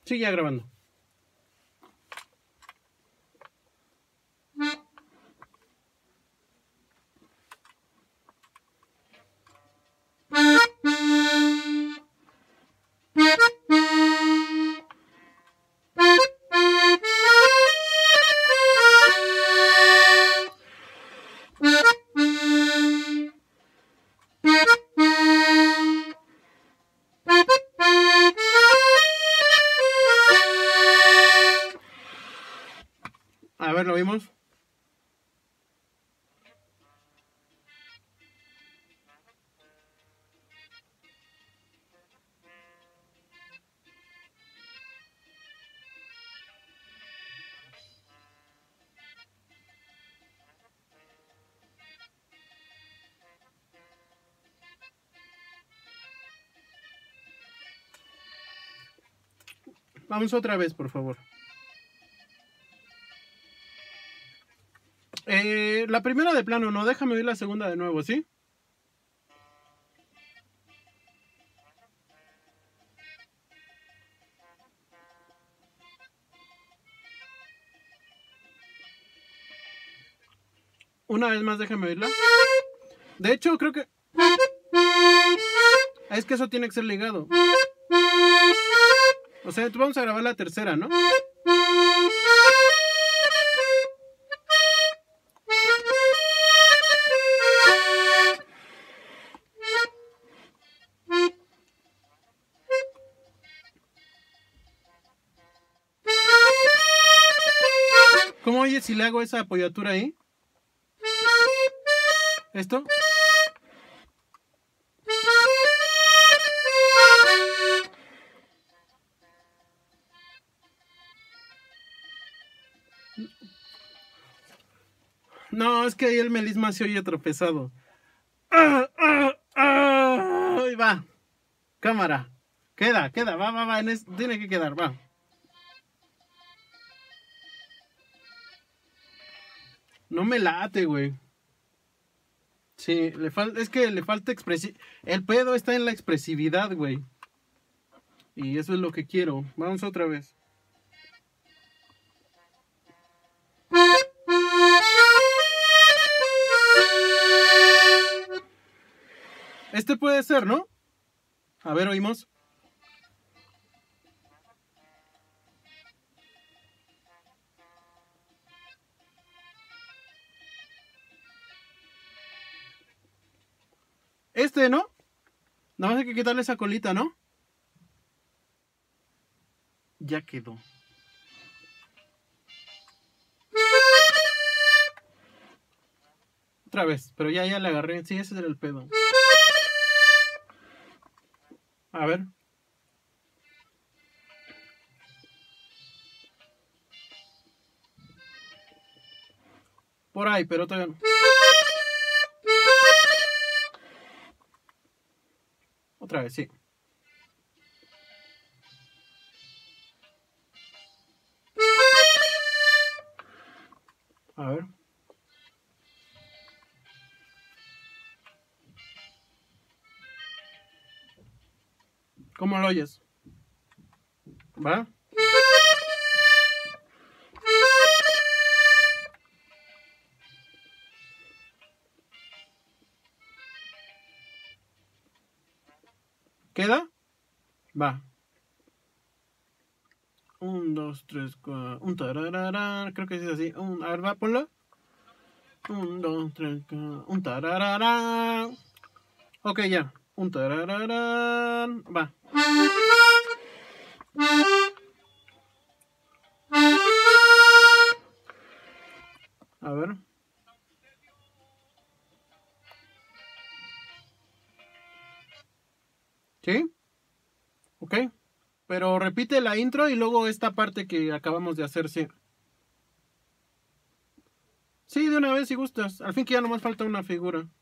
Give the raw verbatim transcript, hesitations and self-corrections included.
Sí, ya grabando. A ver, ¿lo vimos? Vamos otra vez, por favor. Eh, la primera de plano, no, déjame oír la segunda de nuevo, ¿sí? Una vez más, déjame oírla. De hecho, creo que... Es que eso tiene que ser ligado. O sea, vamos a grabar la tercera, ¿no? ¿Cómo oyes si le hago esa apoyatura ahí? ¿Esto? No, es que ahí el melisma se oye tropezado. ¡Ah, ah, ah! Ahí va. Cámara. Queda, queda, va, va, va. En es... Tiene que quedar, va. No me late, güey. Sí, le falta, es que le falta expresividad. El pedo está en la expresividad, güey. Y eso es lo que quiero. Vamos otra vez. Este puede ser, ¿no? A ver, oímos. Este, ¿no? Nada más hay que quitarle esa colita, ¿no? Ya quedó. Otra vez, pero ya, ya le agarré. Sí, ese era el pedo. A ver. Por ahí, pero todavía no. Otra vez, sí. A ver. ¿Cómo lo oyes? ¿Va? ¿Queda? Va. Un, dos, tres, cuatro. Un tarararán. Creo que es así. Un, a ver, va, ponlo. Un, dos, tres, cuatro. Un tarararán. Ok, ya. Un tarararán. Va. A ver. ¿Sí? Ok. Pero repite la intro y luego esta parte que acabamos de hacer, sí. Sí, de una vez si gustas. Al fin que ya nomás falta una figura.